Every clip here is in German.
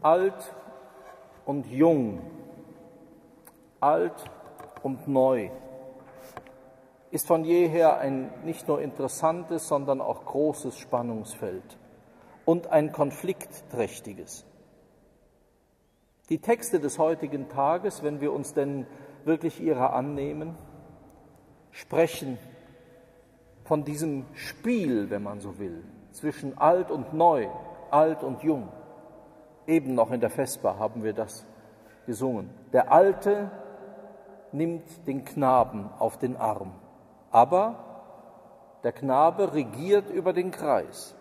alt und jung, alt und neu, ist von jeher ein nicht nur interessantes, sondern auch großes Spannungsfeld und ein konfliktträchtiges. Die Texte des heutigen Tages, wenn wir uns denn wirklich ihrer annehmen, sprechen von diesem Spiel, wenn man so will, zwischen alt und neu, alt und jung. Eben noch in der Vesper haben wir das gesungen. Der Alte nimmt den Knaben auf den Arm, aber der Knabe regiert über den Kreis.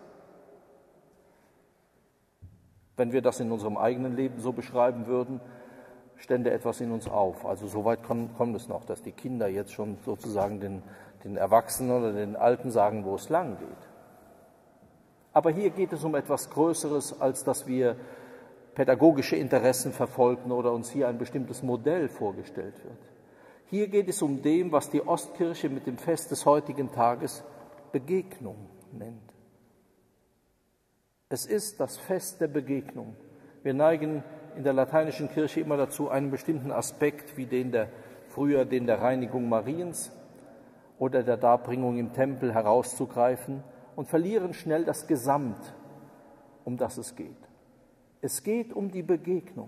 Wenn wir das in unserem eigenen Leben so beschreiben würden, stände etwas in uns auf. Also so weit kommt es noch, dass die Kinder jetzt schon sozusagen den Erwachsenen oder den Alten sagen, wo es lang geht. Aber hier geht es um etwas Größeres, als dass wir pädagogische Interessen verfolgen oder uns hier ein bestimmtes Modell vorgestellt wird. Hier geht es um dem, was die Ostkirche mit dem Fest des heutigen Tages Begegnung nennt. Es ist das Fest der Begegnung. Wir neigen in der lateinischen Kirche immer dazu, einen bestimmten Aspekt wie den der Reinigung Mariens oder der Darbringung im Tempel herauszugreifen und verlieren schnell das Gesamt, um das es geht. Es geht um die Begegnung.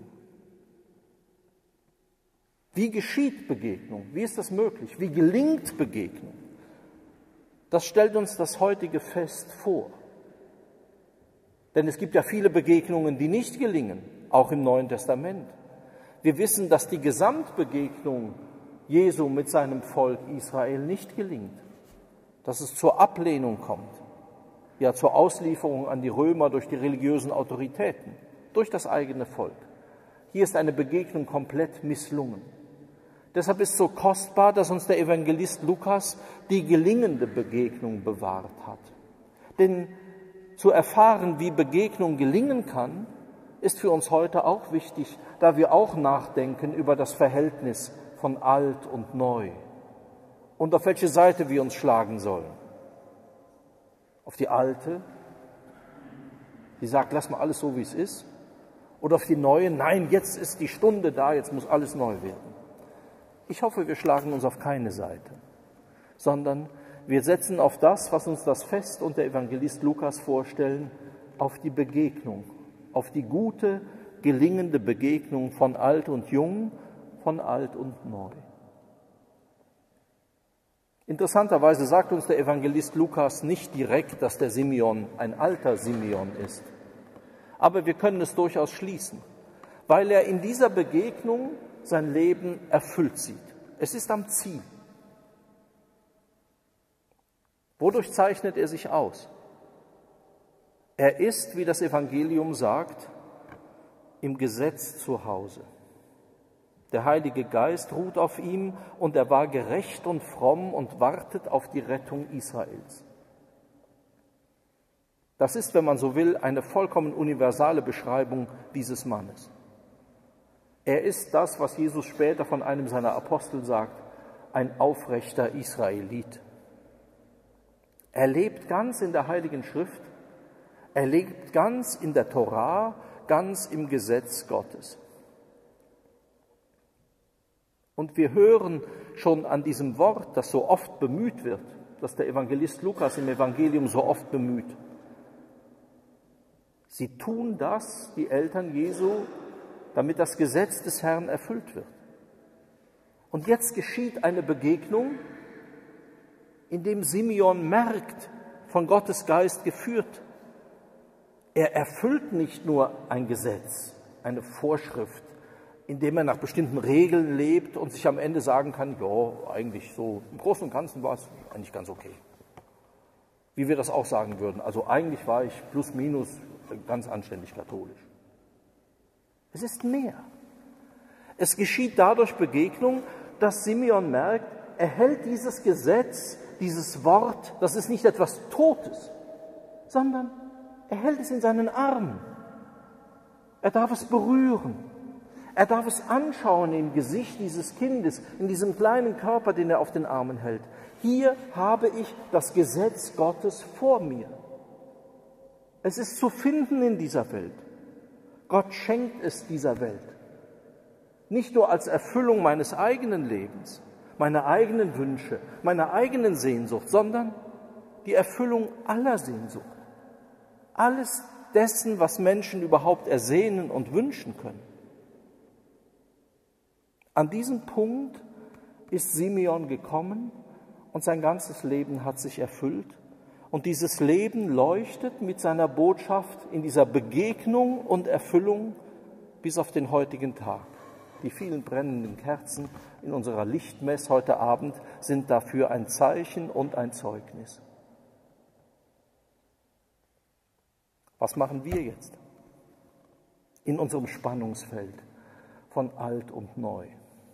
Wie geschieht Begegnung? Wie ist das möglich? Wie gelingt Begegnung? Das stellt uns das heutige Fest vor. Denn es gibt ja viele Begegnungen, die nicht gelingen, auch im Neuen Testament. Wir wissen, dass die Gesamtbegegnung Jesu mit seinem Volk Israel nicht gelingt, dass es zur Ablehnung kommt, ja zur Auslieferung an die Römer durch die religiösen Autoritäten, durch das eigene Volk. Hier ist eine Begegnung komplett misslungen. Deshalb ist es so kostbar, dass uns der Evangelist Lukas die gelingende Begegnung bewahrt hat. Denn zu erfahren, wie Begegnung gelingen kann, ist für uns heute auch wichtig, da wir auch nachdenken über das Verhältnis von alt und neu und auf welche Seite wir uns schlagen sollen. Auf die alte, die sagt, lass mal alles so, wie es ist, oder auf die neue, nein, jetzt ist die Stunde da, jetzt muss alles neu werden. Ich hoffe, wir schlagen uns auf keine Seite, sondern wir setzen auf das, was uns das Fest und der Evangelist Lukas vorstellen, auf die Begegnung, auf die gute, gelingende Begegnung von alt und jung, von alt und neu. Interessanterweise sagt uns der Evangelist Lukas nicht direkt, dass der Simeon ein alter Simeon ist. Aber wir können es durchaus schließen, weil er in dieser Begegnung sein Leben erfüllt sieht. Es ist am Ziel. Wodurch zeichnet er sich aus? Er ist, wie das Evangelium sagt, im Gesetz zu Hause. Der Heilige Geist ruht auf ihm und er war gerecht und fromm und wartet auf die Rettung Israels. Das ist, wenn man so will, eine vollkommen universale Beschreibung dieses Mannes. Er ist das, was Jesus später von einem seiner Apostel sagt, ein aufrechter Israelit. Er lebt ganz in der Heiligen Schrift, er lebt ganz in der Torah, ganz im Gesetz Gottes. Und wir hören schon an diesem Wort, das so oft bemüht wird, das der Evangelist Lukas im Evangelium so oft bemüht. Sie tun das, die Eltern Jesu, damit das Gesetz des Herrn erfüllt wird. Und jetzt geschieht eine Begegnung, in dem Simeon merkt, von Gottes Geist geführt. Er erfüllt nicht nur ein Gesetz, eine Vorschrift, in dem er nach bestimmten Regeln lebt und sich am Ende sagen kann, ja, eigentlich so im Großen und Ganzen war es eigentlich ganz okay. Wie wir das auch sagen würden, also eigentlich war ich plus minus ganz anständig katholisch. Es ist mehr. Es geschieht dadurch Begegnung, dass Simeon merkt, er hält dieses Gesetz, dieses Wort, das ist nicht etwas Totes, sondern er hält es in seinen Armen. Er darf es berühren. Er darf es anschauen im Gesicht dieses Kindes, in diesem kleinen Körper, den er auf den Armen hält. Hier habe ich das Gesetz Gottes vor mir. Es ist zu finden in dieser Welt. Gott schenkt es dieser Welt. Nicht nur als Erfüllung meines eigenen Lebens, meiner eigenen Wünsche, meiner eigenen Sehnsucht, sondern die Erfüllung aller Sehnsucht. Alles dessen, was Menschen überhaupt ersehnen und wünschen können. An diesem Punkt ist Simeon gekommen und sein ganzes Leben hat sich erfüllt. Und dieses Leben leuchtet mit seiner Botschaft in dieser Begegnung und Erfüllung bis auf den heutigen Tag. Die vielen brennenden Kerzen in unserer Lichtmess heute Abend sind dafür ein Zeichen und ein Zeugnis. Was machen wir jetzt in unserem Spannungsfeld von alt und neu?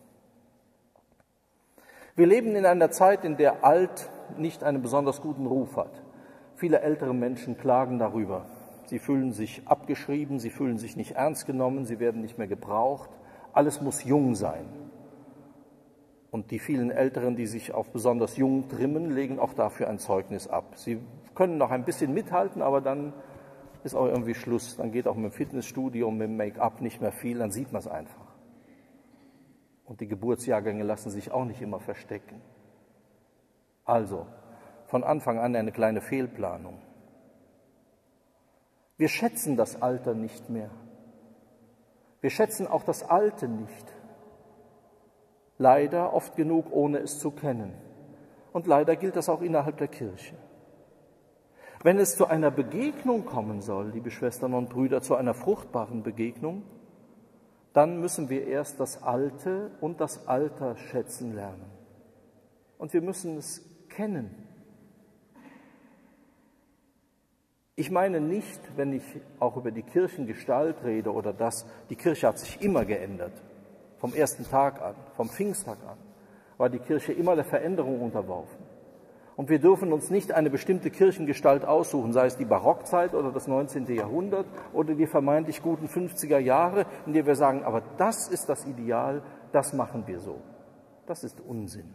Wir leben in einer Zeit, in der alt nicht einen besonders guten Ruf hat. Viele ältere Menschen klagen darüber. Sie fühlen sich abgeschrieben, sie fühlen sich nicht ernst genommen, sie werden nicht mehr gebraucht. Alles muss jung sein. Und die vielen Älteren, die sich auf besonders jung trimmen, legen auch dafür ein Zeugnis ab. Sie können noch ein bisschen mithalten, aber dann ist auch irgendwie Schluss. Dann geht auch mit dem Fitnessstudio und mit dem Make-up nicht mehr viel, dann sieht man es einfach. Und die Geburtsjahrgänge lassen sich auch nicht immer verstecken. Also, von Anfang an eine kleine Fehlplanung. Wir schätzen das Alter nicht mehr. Wir schätzen auch das Alte nicht. Leider oft genug, ohne es zu kennen. Und leider gilt das auch innerhalb der Kirche. Wenn es zu einer Begegnung kommen soll, liebe Schwestern und Brüder, zu einer fruchtbaren Begegnung, dann müssen wir erst das Alte und das Alter schätzen lernen. Und wir müssen es kennen. Ich meine nicht, wenn ich auch über die Kirchengestalt rede oder das, die Kirche hat sich immer geändert. Vom ersten Tag an, vom Pfingsttag an, war die Kirche immer der Veränderung unterworfen. Und wir dürfen uns nicht eine bestimmte Kirchengestalt aussuchen, sei es die Barockzeit oder das 19. Jahrhundert oder die vermeintlich guten 50er Jahre, in der wir sagen, aber das ist das Ideal, das machen wir so. Das ist Unsinn.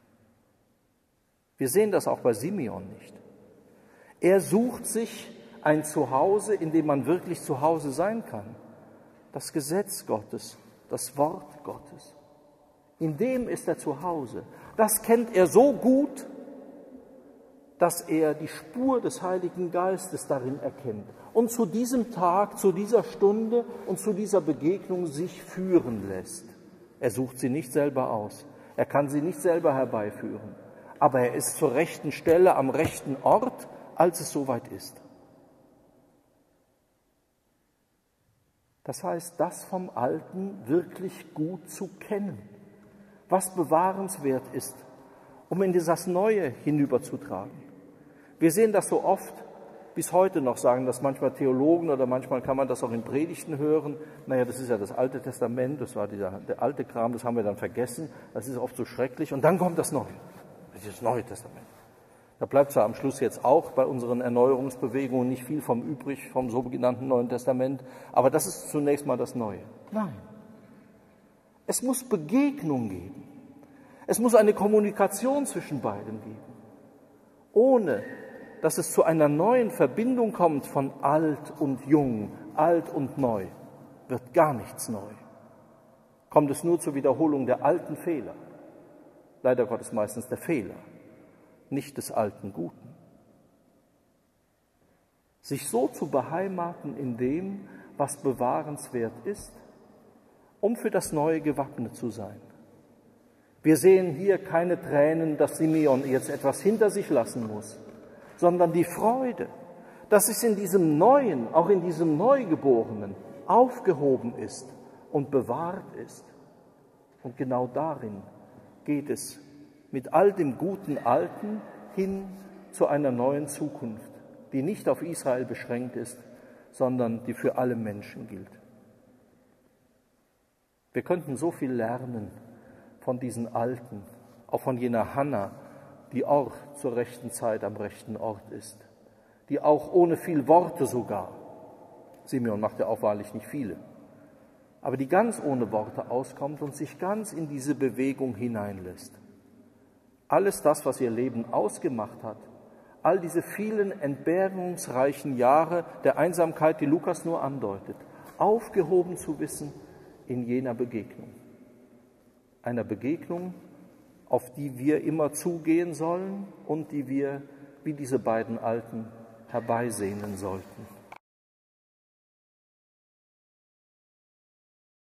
Wir sehen das auch bei Simeon nicht. Er sucht sich ein Zuhause, in dem man wirklich zu Hause sein kann. Das Gesetz Gottes, das Wort Gottes. In dem ist er zu Hause. Das kennt er so gut, dass er die Spur des Heiligen Geistes darin erkennt und zu diesem Tag, zu dieser Stunde und zu dieser Begegnung sich führen lässt. Er sucht sie nicht selber aus, er kann sie nicht selber herbeiführen, aber er ist zur rechten Stelle am rechten Ort, als es soweit ist. Das heißt, das vom Alten wirklich gut zu kennen, was bewahrenswert ist, um in das Neue hinüberzutragen. Wir sehen das so oft, bis heute noch sagen das manchmal Theologen oder manchmal kann man das auch in Predigten hören. Naja, das ist ja das Alte Testament, das war der alte Kram, das haben wir dann vergessen. Das ist oft so schrecklich. Und dann kommt das Neue, das ist das Neue Testament. Da bleibt zwar am Schluss jetzt auch bei unseren Erneuerungsbewegungen nicht viel vom übrig, vom sogenannten Neuen Testament, aber das ist zunächst mal das Neue. Nein, es muss Begegnung geben. Es muss eine Kommunikation zwischen beiden geben. Ohne dass es zu einer neuen Verbindung kommt von alt und jung, alt und neu, wird gar nichts neu. Kommt es nur zur Wiederholung der alten Fehler. Leider Gottes meistens der Fehler, nicht des alten Guten. Sich so zu beheimaten in dem, was bewahrenswert ist, um für das Neue gewappnet zu sein. Wir sehen hier keine Tränen, dass Simeon jetzt etwas hinter sich lassen muss, sondern die Freude, dass es in diesem Neuen, auch in diesem Neugeborenen, aufgehoben ist und bewahrt ist. Und genau darin geht es mit all dem guten Alten hin zu einer neuen Zukunft, die nicht auf Israel beschränkt ist, sondern die für alle Menschen gilt. Wir könnten so viel lernen von diesen Alten, auch von jener Hannah, die auch zur rechten Zeit am rechten Ort ist, die auch ohne viel Worte sogar, Simeon macht ja auch wahrlich nicht viele, aber die ganz ohne Worte auskommt und sich ganz in diese Bewegung hineinlässt. Alles das, was ihr Leben ausgemacht hat, all diese vielen entbehrungsreichen Jahre der Einsamkeit, die Lukas nur andeutet, aufgehoben zu wissen in jener Begegnung. Einer Begegnung, auf die wir immer zugehen sollen und die wir, wie diese beiden Alten, herbeisehnen sollten.